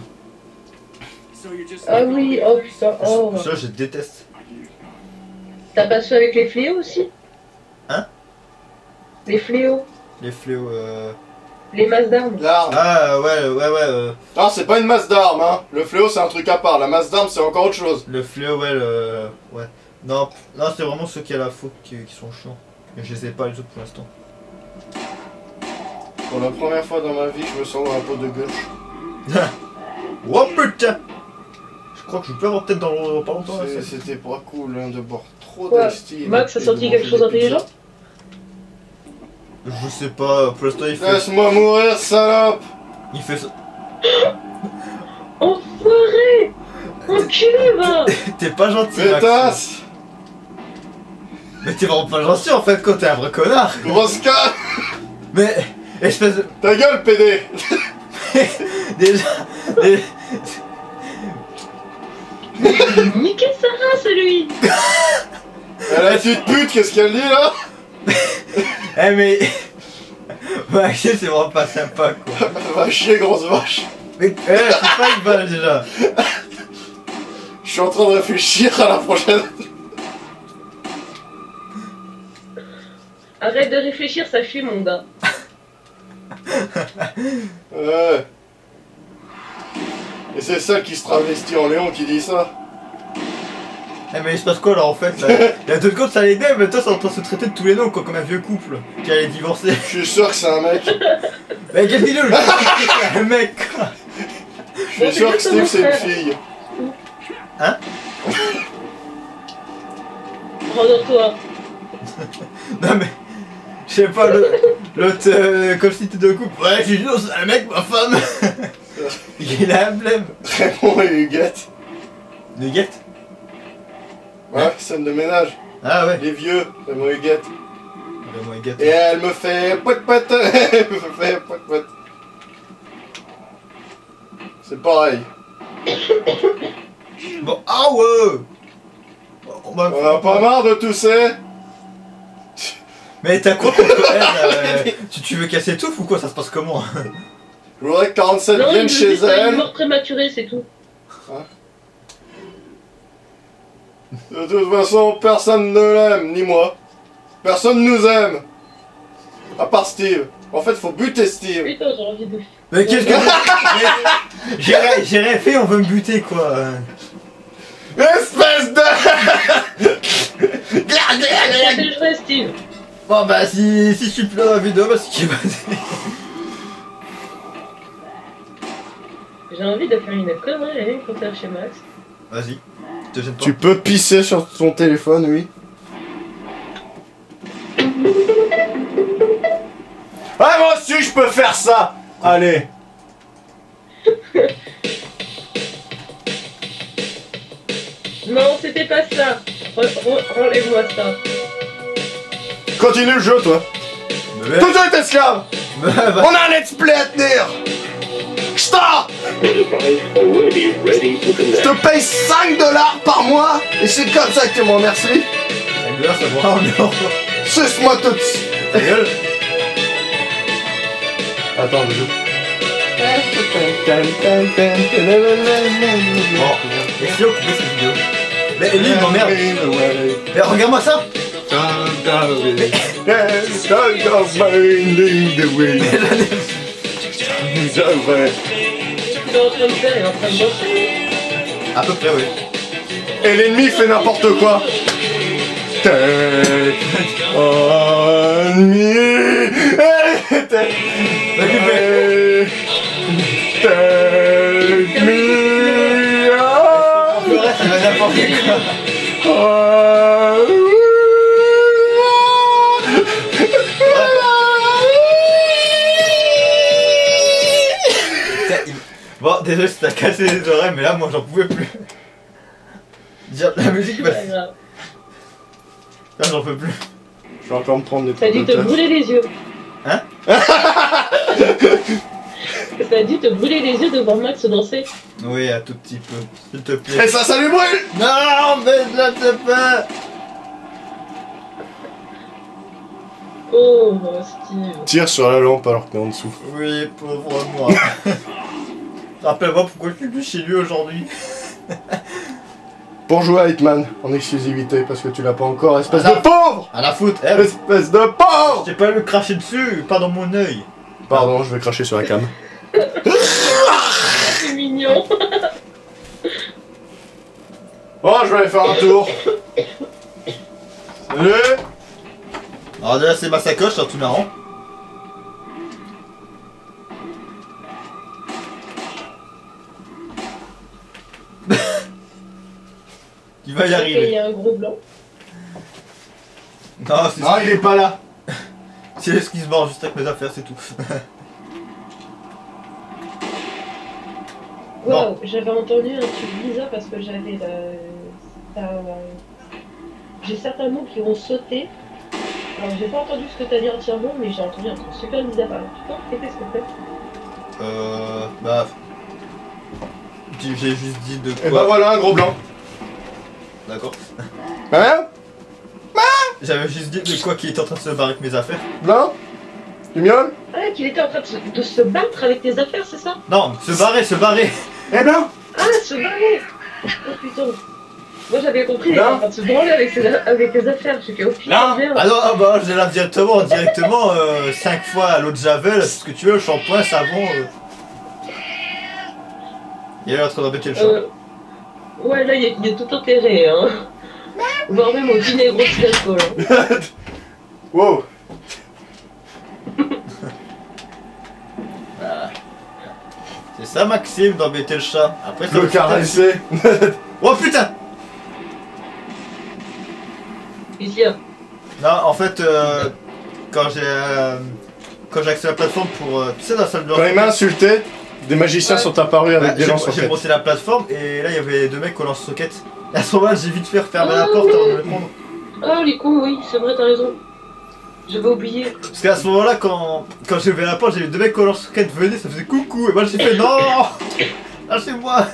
Ah oui, oh putain, oh. Ça, je déteste. T'as pas ceux avec les fléaux aussi? Hein? Les fléaux, Les fléaux. les masses d'armes. L'arme. Ah ouais. Non, c'est pas une masse d'armes, hein. Le fléau, c'est un truc à part. La masse d'armes, c'est encore autre chose. Le fléau, ouais, ouais. Non, c'est vraiment ceux qui à la faux qui sont chiants. Mais je les ai pas les autres pour l'instant. Pour la première fois dans ma vie, je me sens dans un pot de gauche. Oh putain! Je crois que je peux avoir peut-être dans pas longtemps là. C'était pas cool hein, de boire trop Quoi? d'Ice-Tea. Max a et sorti de quelque manger chose des d'intelligent? pizzas. Je sais pas, pour l'instant il fait. Laisse-moi mourir, salope! Il fait ça. Enfoiré! Enculé, va! T'es pas gentil, Max. Pétasse! Mais t'es vraiment pas gentil en fait quand t'es un vrai connard. Grosse canne! Mais espèce de. Ta gueule, PD! Déjà. Niquez sa race, lui! Elle a une petite pute, qu'est-ce qu'elle dit là? Eh mais. Max, c'est vraiment pas sympa quoi. Va chier, grosse vache! Mais c'est pas une balle déjà. Je suis en train de réfléchir à la prochaine. Arrête de réfléchir, ça fuit, mon gars. Ouais. Et c'est celle qui se travestit en Léon qui dit ça. Eh mais il se passe quoi là en fait là? Il y a deux secondes ça allait bien, mais toi c'est en train de se traiter de tous les noms quoi, comme un vieux couple qui allait divorcer. Je suis sûr que c'est un mec. Mais quel dis-le le mec quoi. Je suis sûr que Steve c'est une fille. Hein? Rendors-toi. Non mais. Je sais pas, l'autre comme si t'étais de couple. Ouais, j'ai dit non, c'est un mec, ma femme. Il a un blême. Raymond et Huguette. Nuggets? Ouais, scène de ménage. Ah ouais. Les vieux, Raymond et Huguette. Vraiment, Nuggets. Et elle me fait poète poète. Elle me fait poète poète. C'est pareil. Bon, ah ouais. On a pas marre de tousser. Mais t'as quoi contre elle tu veux qu'elle s'étouffe ou quoi? Ça se passe comment? Je voudrais que 47 Non, il vienne veut chez juste pas une elle. mort prématurée, c'est tout. De toute façon, personne ne l'aime, ni moi. Personne nous aime. À part Steve. En fait, faut buter Steve. Putain, j'ai envie de... Mais qu'est-ce que. J'ai rien fait, on veut me buter quoi. Espèce de... Je reste, Steve. Bon bah si je suis plus dans la vidéo, bah c'est qui va. J'ai envie de faire une connerie rien qu'on faire chez Max. Vas-y, te gêne pas. Tu peux pisser sur ton téléphone, oui. Ah, moi aussi je peux faire ça. Allez. Non, c'était pas ça. Enlève-moi ça. Continue le jeu, toi. Mais- Toujours est esclave. bah, On a un let's play à tenir. Stop. Je te paye 5 $ par mois et c'est comme ça que tu me remercies. 5 $, ça vaut un euro. Suce-moi tout. Ta gueule. Attends, le jeu. Bon, et si on coupait cette vidéo. Mais lui il m'emmerde. Mais regarde-moi ça. Ce qu'il est en train de faire, il est en train de danser. À peu près oui. Et l'ennemi fait n'importe quoi. Ennemi. Take me. Le reste il va n'importe quoi. Putain, Bon désolé si t'as cassé les oreilles mais là moi j'en pouvais plus. Dire la musique, bah... C'est pas grave. Là, j'en peux plus. Je vais encore me prendre des Ça a dû te têtes. brûler les yeux. Hein? Ça a dû te brûler les yeux de voir Max danser. Oui, un tout petit peu. S'il te plaît. Et ça lui brûle! Non, mais là, te pas. Oh, Steve. Tire sur la lampe alors que t'es en dessous. Oui, pauvre moi. Rappelle-moi pourquoi je suis plus chez lui aujourd'hui. Pour jouer à Hitman en exclusivité parce que tu l'as pas encore, espèce Ah, de pauvre! À la faute, Espèce de pauvre! j'ai pas le cracher dessus, pas dans mon œil. Pardon, je vais cracher sur la cam. C'est mignon. Oh, je vais aller faire un tour. Salut! Alors déjà c'est ma sacoche, c'est tout marrant. Tu vas y Il arriver. y a un gros blanc. Non, c'est Non, il est pas là. c'est ce qui se barre juste avec mes affaires, c'est tout. Waouh, j'avais entendu un truc bizarre parce que j'avais j'ai certains mots qui ont sauté. Alors j'ai pas entendu ce que t'as dit entièrement, mais j'ai entendu un truc super bizarre. Alors tu peux répéter ce que c'est? Bah... J'ai juste dit de Et quoi... bah voilà, un gros blanc. D'accord. Hein? J'avais juste dit de quoi qu'il était en train de se barrer avec mes affaires. Blanc? Tu miaules? Ah, qu'il était en train de se battre avec tes affaires, c'est ça? Non, se barrer, se barrer. Eh blanc? Ah, se barrer! Oh putain. Moi j'avais compris, il était Là. en train de se branler avec tes affaires. J'ai fait oh putain, Là. merde. Ah non, ah bah je lave directement, 5 fois à l'eau de javel, ce que tu veux, shampoing, savon. Il est en train d'embêter le chat. Ouais, là il y a tout intérêt, hein. Voire même au vinaigre d'alcool. Hein. Wow. C'est ça Maxime d'embêter le chat. Après ça Le va- caresser. Oh putain. Ici, hein. Non, en fait, quand j'ai accès à la plateforme pour... tu sais, dans la salle de Quand il m'a insulté, des magiciens Ouais. sont apparus avec bah, des j'ai lance-roquettes. monté la plateforme et là il y avait 2 mecs au lance-roquettes. Et à ce moment-là, j'ai vite fait refermer la porte avant de répondre. Ah, les cons, oui, c'est vrai, t'as raison. J'avais oublié. Parce qu'à ce moment-là, quand j'ai ouvert la porte, j'ai vu 2 mecs au lance-roquettes venir, ça faisait coucou. Et moi j'ai fait non. Lâchez-moi.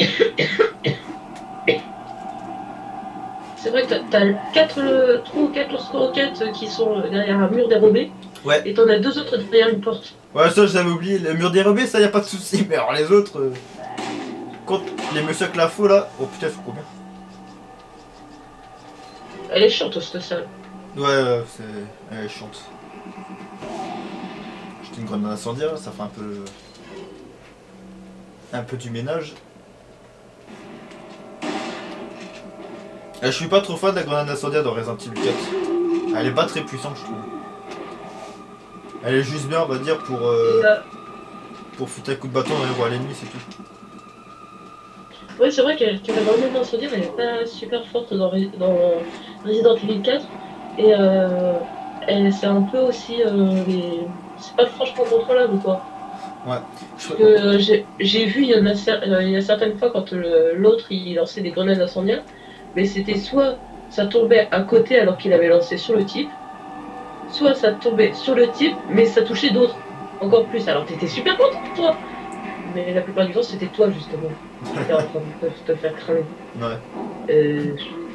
C'est vrai que t'as 3 ou 4 lance-roquettes qui sont derrière un mur dérobé. Ouais. Et t'en as 2 autres derrière une porte. Ouais, ça j'avais oublié. Le mur dérobé, ça y a pas de souci. Mais alors les autres... Contre les monsieur avec la faux là... Oh putain, c'est combien? Elle est chiante, cette salle. Ouais, c'est... Elle est chiante. J'étais une grenade incendiaire, ça fait un peu du ménage. Et je suis pas trop fan de la grenade incendiaire dans Resident Evil 4. Elle est pas très puissante, je trouve. Elle est juste bien, on va dire, pour foutre un coup de bâton dans les voies à l'ennemi, c'est tout. Ouais, c'est vrai que la grenade d'incendie, elle est pas super forte dans Resident Evil 4. Et c'est un peu aussi... C'est pas franchement contrôlable, quoi. Ouais. Parce que j'ai vu, il y a certaines fois quand l'autre il lançait des grenades incendiaires, mais c'était soit ça tombait à côté alors qu'il avait lancé sur le type, soit ça tombait sur le type, mais ça touchait d'autres, encore plus. Alors t'étais super content, toi. Mais la plupart du temps, c'était toi, justement. Qui était en train de te faire cramer. Ouais.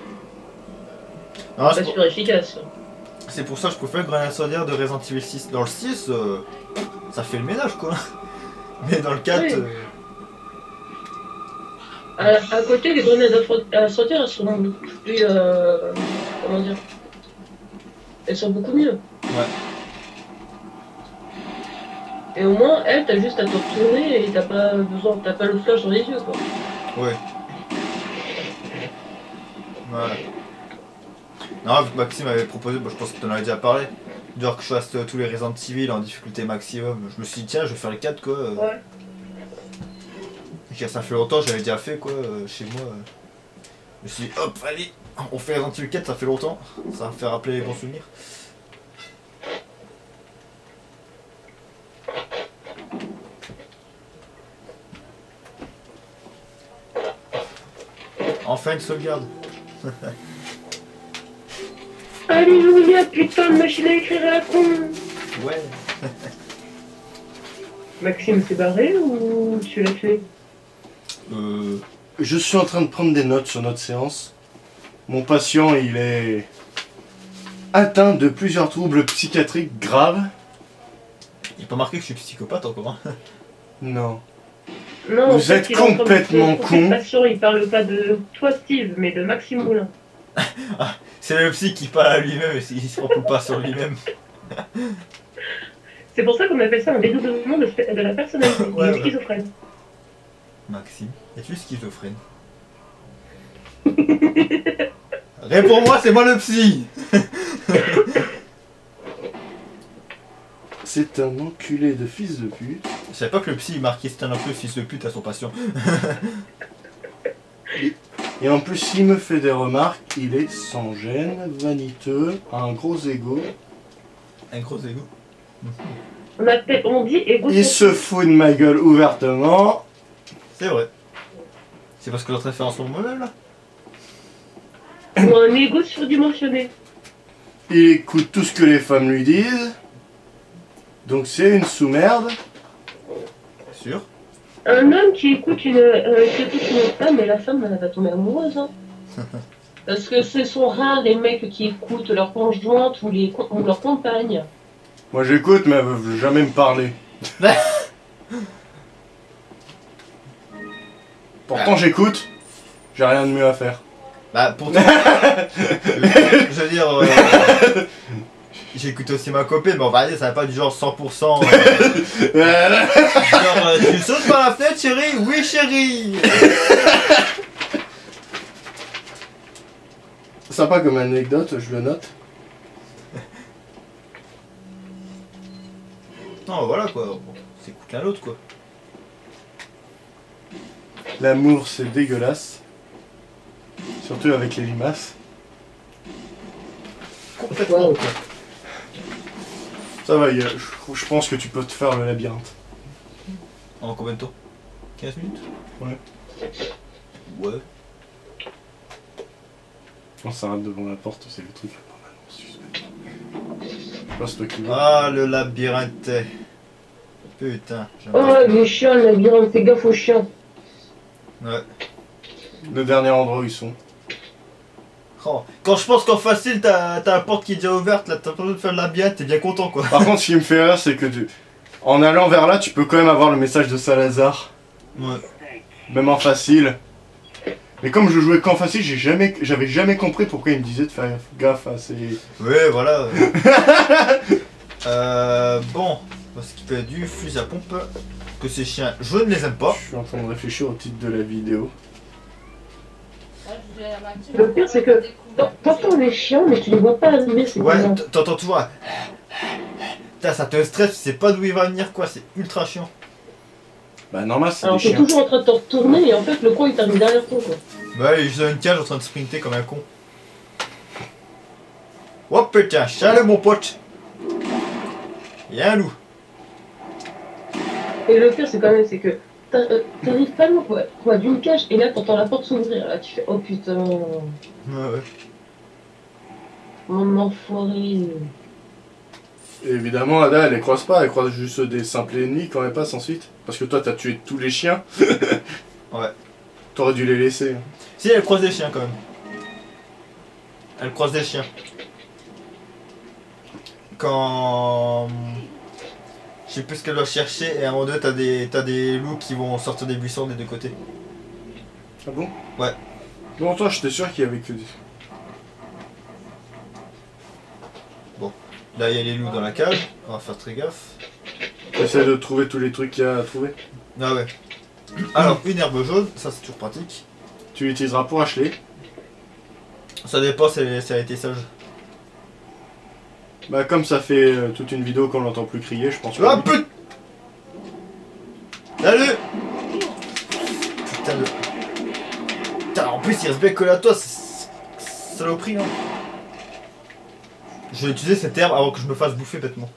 Non, Pas super efficace. c'est pour ça que je préfère le grenade incendiaire de Resident Evil 6. Dans le 6, ça fait le ménage, quoi. Mais dans le 4... Oui. À côté, les grenades incendiaires, elles sont beaucoup plus... comment dire? Elles sont beaucoup mieux. Ouais. Et au moins, elle, t'as juste à te retourner et t'as pas le flash dans les yeux, quoi. Ouais. Voilà. Non, vu que Maxime avait proposé, je pense que tu en avais déjà parlé, genre que je fasse tous les Resident Evil en difficulté maximum. Je me suis dit, tiens, je vais faire les 4, quoi. Ouais. Et ça fait longtemps, j'avais déjà fait, quoi, chez moi. Je me suis dit, hop, allez, on fait Resident Evil 4, ça fait longtemps. Ça va me faire rappeler les bons souvenirs. Enfin une sauvegarde. Alléluia, putain de machine à écrire à la con. Ouais. Maxime s'est barré ou tu l'as fait? Je suis en train de prendre des notes sur notre séance. Mon patient, il est atteint de plusieurs troubles psychiatriques graves. Il n'est pas marqué que je suis psychopathe encore. Hein. Non. Non, Vous êtes il est en train de complètement se con. tromper de patient, il parle pas de toi Steve, mais de Maxime Moulin. C'est le psy qui parle à lui-même et il se repose pas sur lui-même. C'est pour ça qu'on appelle ça un dédoublement de la personnalité. Ouais, Il est ouais. schizophrène. Maxime, es-tu schizophrène? Réponds-moi, c'est moi le psy. C'est un enculé de fils de pute. Je savais pas que le psy il marquait c'est un peu fils de pute à son patient. Et en plus, s'il me fait des remarques, il est sans gêne, vaniteux, a un gros ego. Un gros égo. On dit égo. Il se fout de ma gueule ouvertement. C'est vrai. C'est parce que l'autre référence au moi-même là. Ou un égo surdimensionné. Il écoute tout ce que les femmes lui disent. Donc c'est une sous-merde. Sûr. Un homme qui écoute une femme et la femme elle va tomber amoureuse. Hein. Parce que ce sont rares les mecs qui écoutent leur conjointe ou leur compagne. Moi j'écoute, mais elle veut jamais me parler. Pourtant j'écoute, j'ai rien de mieux à faire. Bah pourtant, je veux dire, j'écoute aussi ma copine, mais on va dire ça va pas du genre 100%. Genre, tu sautes par la fenêtre chérie? Oui chérie. Sympa comme anecdote, je le note. Non voilà quoi, on s'écoute l'un l'autre quoi. L'amour c'est dégueulasse. Surtout avec les limaces. Complètement. Ça va, je pense que tu peux te faire le labyrinthe. En combien de temps? 15 minutes? Ouais. Ouais. On s'arrête devant la porte, c'est le truc. Je passe toi qui veux. Ah le labyrinthe. Putain. j'aime Oh pas. le chien, le labyrinthe, fais gaffe au chien. Ouais. Le dernier endroit où ils sont. Oh. Quand je pense qu'en facile t'as la porte qui est déjà ouverte, là t'as pas besoin de faire le labyrinthe, t'es bien content quoi. Par contre, ce qui me fait rire, c'est que en allant vers là, tu peux quand même avoir le message de Salazar. Ouais. Même en facile. Mais comme je jouais qu'en facile, j'avais jamais compris pourquoi il me disait de faire gaffe à ces... Ouais, voilà. Bon, on va skipper du fusil à pompe. Que ces chiens, je ne les aime pas. Je suis en train de réfléchir au titre de la vidéo. Le pire c'est que t'entends les chiens mais tu les vois pas arriver, c'est Ouais, comment? t'entends toujours. Putain, ça te stresse, tu sais pas d'où il va venir quoi, c'est ultra chiant. Bah normal, c'est Alors des t'es chiens. toujours en train de te retourner et en fait le con il t'arrive derrière toi quoi. Bah, il est dans une cage en train de sprinter comme un con. Oh putain, salut mon pote. Y'a un loup. Et le pire c'est quand même c'est que t'arrives pas loin quoi, d'une cage et là t'entends la porte s'ouvrir, là tu fais oh putain, Ouais. mon enfoiré. Et évidemment, Ada, elle les croise pas, elle croise juste des simples ennemis quand elle passe ensuite. Parce que toi, t'as tué tous les chiens. Ouais. T'aurais dû les laisser. Si, elle croise des chiens quand même. Elle croise des chiens. Quand... Je sais plus ce qu'elle doit chercher et à un moment donné t'as des loups qui vont sortir des buissons des deux côtés. Ah bon? Ouais. Bon, toi, j'étais sûr qu'il y avait que des... Là il y a les loups dans la cage, on va faire très gaffe. Essaye de trouver tous les trucs qu'il y a à trouver. Ah ouais. Alors une herbe jaune, ça c'est toujours pratique. Tu l'utiliseras pour acheter. Ça dépend si elle a été sage. Bah comme ça fait toute une vidéo qu'on l'entend plus crier, je pense Ah que... putain. Salut. Putain de... Putain en plus il reste bien collé à toi, c'est saloperie hein. Je vais utiliser cette herbe avant que je me fasse bouffer bêtement.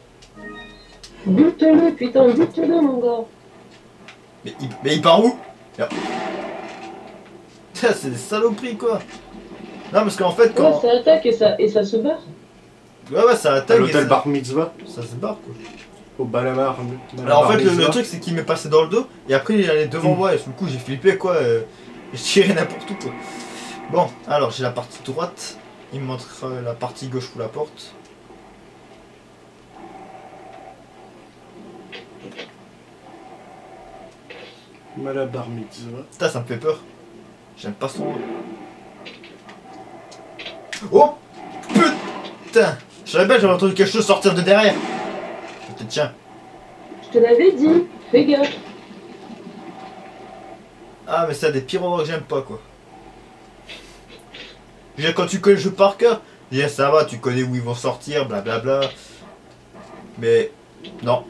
Bute-le putain, bute-le mon gars. Mais il part où? C'est des saloperies quoi. Non parce qu'en fait quand... Ouais, ça attaque et ça se barre. Ouais ça À attaque et l'hôtel ça... Bar Mitzvah, ça se barre quoi. au Balamar. Alors en fait le truc c'est qu'il m'est passé dans le dos et après il allait devant moi et sur le coup j'ai flippé quoi. Je tirais n'importe où quoi. Bon alors j'ai la partie droite. Il me montre la partie gauche où la porte. Malabar Mitzvah. Putain ça me fait peur. J'aime pas son... Oh putain. Je savais pas, j'avais entendu quelque chose sortir de derrière. Peut-être tiens. Je te l'avais dit, fais gaffe. Ah mais c'est des pires endroits que j'aime pas quoi. Je veux dire, quand tu connais le jeu par cœur, je veux dire, ça va, tu connais où ils vont sortir, blablabla. Mais non.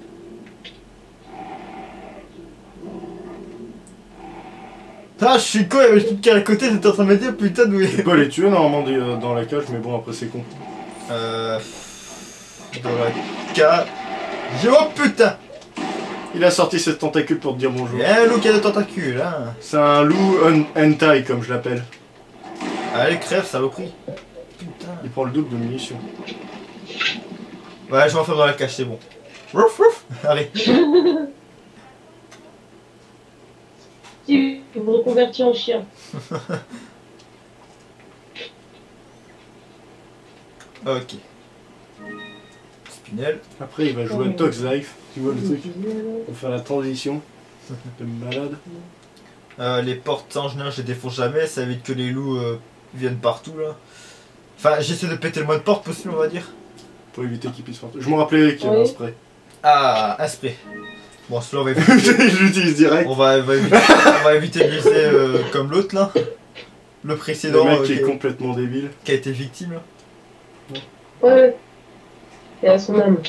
Ah je suis con, il y avait une qui à côté, j'étais en train de me dire putain d'où Tu peux les tuer normalement dans la cage, mais bon après c'est con. Dans la cage. Oh putain. Il a sorti cette tentacule pour te dire bonjour. Il y a un loup qui a des tentacules hein. C'est un loup hentai comme je l'appelle. Allez crève saloperie. Putain. Il prend le double de munitions. Ouais je m'enferme dans la cage, c'est bon. Rouf rouf. Allez. Tu me reconvertis en chien. Ok. Spinel. Après il va jouer à Tox Life, tu vois le truc. Pour faire la transition. De malade. Les portes en général je les défonce jamais, ça évite que les loups viennent partout là. Enfin j'essaie de péter le moins de portes possible on va dire. Pour éviter qu'il puisse partir. Je me rappelais qu'il y avait un spray. Ah un spray. Bon celui-là on va éviter. Je l'utilise direct. On va éviter de laisser comme l'autre là. Le précédent Le mec qui est complètement débile. qui a été victime là. Ouais. Et à son âme.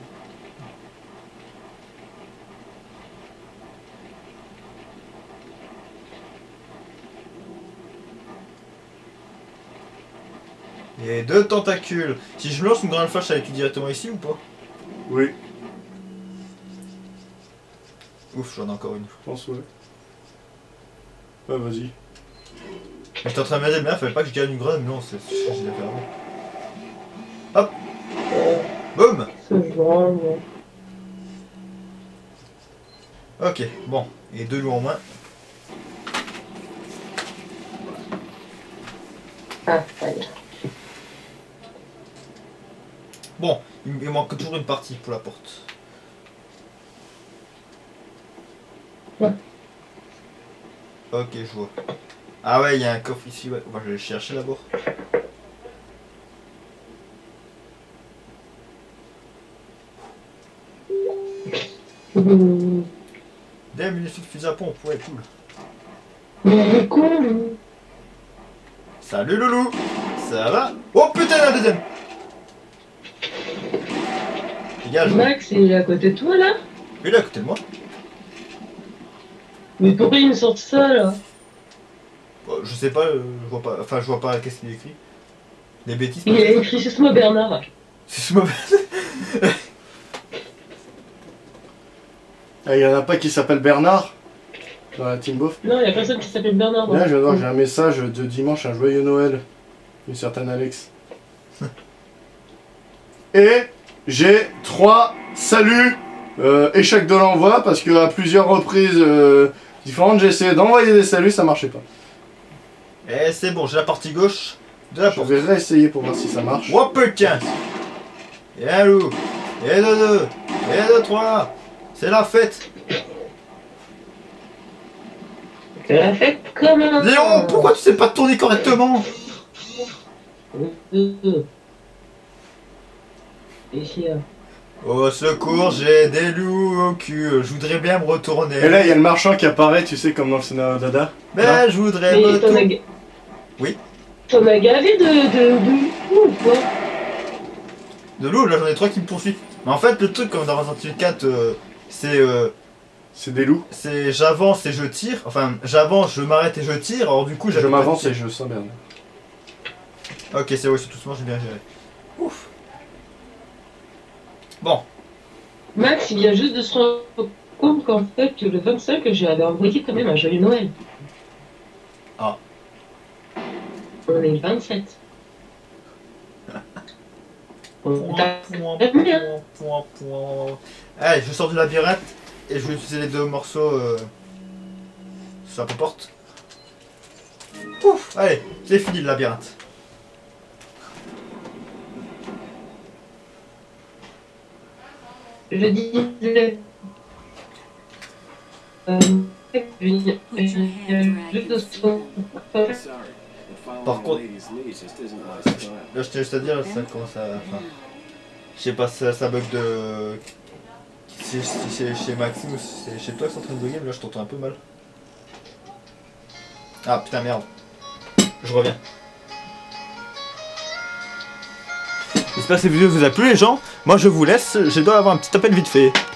Et deux tentacules. Si je me lance une grande flash, ça va être directement ici ou pas? Oui, Ouf, j'en ai encore une. je pense ouais. Ouais vas-y. J'étais en train de me dire, mais là, fallait pas que je gagne une grenade, mais non, c'est ce que j'ai fait avant. Hop. Boum. Ce genre, ouais. Ok, bon. Et deux loups en main. Ah, allez. Bon, il manque toujours une partie pour la porte. Ouais. Ok, je vois. Ah ouais, il y a un coffre ici, ouais. Moi, je vais le chercher d'abord. Des munitions de fusil à pompe, ouais, cool. Mais il est con, lui. Salut loulou. Ça va? Oh putain, la deuxième. Dégage. Max, il est à côté de toi, là? Il est là à côté de moi. Mais pourquoi il me sort ça, là? Je sais pas, je vois pas. Enfin, je vois pas qu'est-ce qu'il écrit. Des bêtises. Il a écrit c'est moi Bernard. C'est mauvais. Il y en a pas qui s'appelle Bernard dans la Team Bof. Non, il y a personne qui s'appelle Bernard. Là, je viens de voir, j'ai un message de dimanche, un joyeux Noël. Une certaine Alex. Et j'ai 3 saluts, échec de l'envoi, parce qu'à plusieurs reprises différentes, j'ai essayé d'envoyer des saluts, ça marchait pas. Et c'est bon, j'ai la partie gauche de la Je porte. vais réessayer pour voir si ça marche. Oh putain. Et un loup. Et deux. Et deux, trois. C'est la fête. C'est la fête comme un... Léon, pourquoi tu sais pas tourner correctement? Ici, Au secours, j'ai des loups au cul. Je voudrais bien me retourner. Et là, il y a le marchand qui apparaît, tu sais, comme dans le scénario Dada. Mais je voudrais mais me t'en as... tourner. Oui. T'en as gavé de ou quoi? De loup, là j'en ai 3 qui me poursuivent. Mais en fait, le truc comme dans Resident Evil 4, C'est des loups. c'est j'avance et je tire. Enfin, j'avance, je m'arrête et je tire. Alors du coup, Je j'avais pas m'avance de et tir. je sens bien. Ok, c'est ouais, c'est tout simplement, j'ai bien géré. Ouf. Bon. Max, il vient juste de se rendre compte qu'en fait, le 25, j'avais envoyé quand même un joyeux Noël. Ah. On est le 27. Allez, je sors du labyrinthe et je vais utiliser les deux morceaux sur la porte. Pouf, allez, c'est fini le labyrinthe. Je disais. Par contre, là je tiens juste à dire, ça commence à. Enfin, je sais pas si ça bug de. Si c'est chez Maxime ou si c'est chez toi que c'est en train de bugger, mais là je t'entends un peu mal. Ah putain, merde. Je reviens. J'espère que cette vidéo vous a plu les gens. Moi je vous laisse, je dois avoir un petit appel vite fait.